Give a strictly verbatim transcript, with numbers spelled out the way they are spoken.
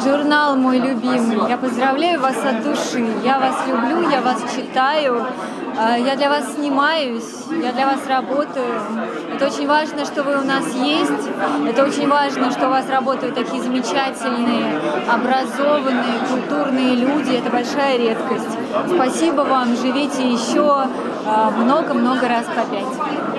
Журнал мой любимый, я поздравляю вас от души. Я вас люблю, я вас читаю, я для вас снимаюсь, я для вас работаю. Это очень важно, что вы у нас есть. Это очень важно, что у вас работают такие замечательные, образованные, культурные люди. Это большая редкость. Спасибо вам, живите еще много-много раз по пять.